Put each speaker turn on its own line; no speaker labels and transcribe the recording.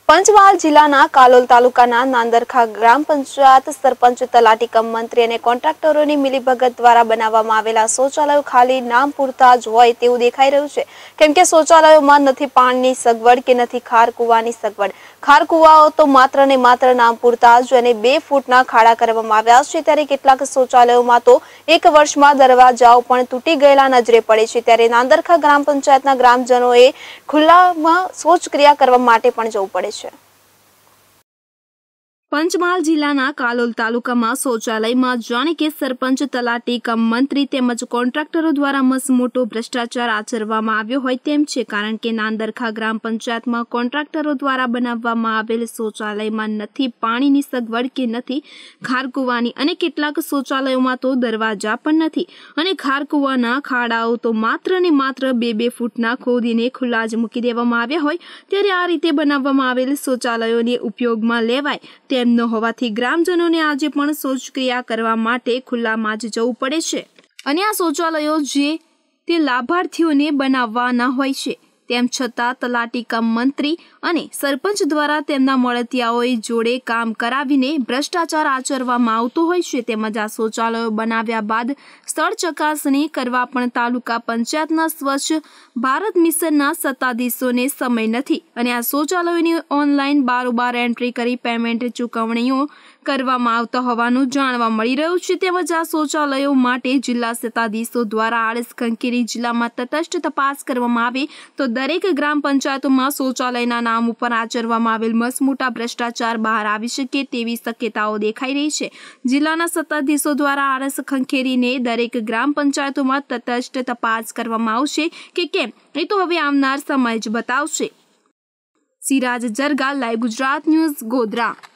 પંચમહાલ જિલ્લાના કાલોલ તાલુકાના નાંદરખા ગ્રામ પંચાયત સરપંચ તલાટી કમ મંત્રી અને કોન્ટ્રાક્ટરોની મિલીભગત દ્વારા બનાવવામાં આવેલા શૌચાલયો ખાલી નામ પૂરતા જ હોય તેવું દેખાઈ રહ્યું છે, કેમ કે શૌચાલયોમાં નથી પાણીની સગવડ કે નથી ખાર કુવાની સગવડ। ખાર કુવાઓ તો માત્ર ને માત્ર નામ પૂરતા જ અને 2 ફૂટના ખાડા કરવામાં આવ્યા છે, ત્યારે કેટલાક શૌચાલયોમાં તો 1 વર્ષમાં દરવાજાઓ પણ તૂટી ગયેલા નજરે પડે છે। ત્યારે નાંદરખા ગ્રામ પંચાયતના ગ્રામજનોએ ખુલ્લામાં શૌચક્રિયા કરવા માટે પણ જવું પડે છે। પંચમહાલ જિલ્લાના કાલોલ તાલુકામાં શૌચાલયમાં જાણે કે સરપંચ તલાટી કમ મંત્રી તેમજ કોન્ટ્રાક્ટરો દ્વારા મસમોટો ભ્રષ્ટાચાર આચરવામાં આવ્યો હોય તેમ છે, કારણ કે નાંદરખા ગ્રામ પંચાયતમાં કોન્ટ્રાક્ટરો દ્વારા બનાવવામાં આવેલ શૌચાલયમાં નથી પાણીની સગવડ કે નથી ખારકુવાની અને કેટલાક શૌચાલયોમાં તો દરવાજા પણ નથી અને ખારકુવાના ખાડાઓ તો માત્ર ને માત્ર 2 ફૂટના ખોદીને ખુલ્લા જ મૂકી દેવામાં આવ્યા હોય। ત્યારે આ રીતે બનાવવામાં આવેલ શૌચાલયોને ઉપયોગમાં લેવાય તેમ ન હોવાથી ગ્રામજનોને આજે પણ શૌચક્રિયા કરવા માટે ખુલ્લામાં જ જવું પડે છે અને આ શૌચાલયો જે તે લાભાર્થીઓને બનાવવાના હોય છે, તેમ છતાં તલાટી કમ મંત્રી અને સરપંચ દ્વારા તેમના મળતિયાઓએ જોડે કામ કરાવીને ભ્રષ્ટાચાર આચરવામાં આવતો હોય છે। તેમજ આ શૌચાલયો બનાવ્યા બાદ સ્થળ ચકાસણી કરવા પણ તાલુકા પંચાયતના સ્વચ્છ ભારત મિશનના સત્તાધીશોને સમય નથી અને આ શૌચાલયોની ઓનલાઈન બારોબાર એન્ટ્રી કરી પેમેન્ટ ચૂકવણીઓ કરવામાં આવતા હોવાનું જાણવા મળી રહ્યું છે। તેમજ આ શૌચાલયો માટે જિલ્લા સત્તાધીશો દ્વારા આળસ ખંખેરી જિલ્લામાં તટસ્થ તપાસ કરવામાં આવે તો દરેક ગ્રામ પંચાયતોમાં શૌચાલયના નામ ઉપર આચરવામાં આવેલ મસમોટા ભ્રષ્ટાચાર બહાર આવી શકે તેવી શક્યતાઓ દેખાઈ રહી છે। જિલ્લાના સત્તાધીશો દ્વારા આળસ ખંખેરીને દરેક ગ્રામ પંચાયતોમાં તટસ્થ તપાસ કરવામાં આવશે કે કેમ એ તો હવે આવનાર સમય જ બતાવશે। Siraj Jarga, live Gujarat news, Godhra.